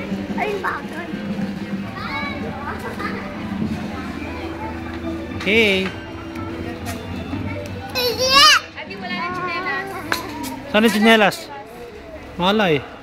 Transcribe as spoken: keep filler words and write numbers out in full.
Ay, bakit? Hey! Adi, wala na tsinelas. Saan yung tsinelas? Malay.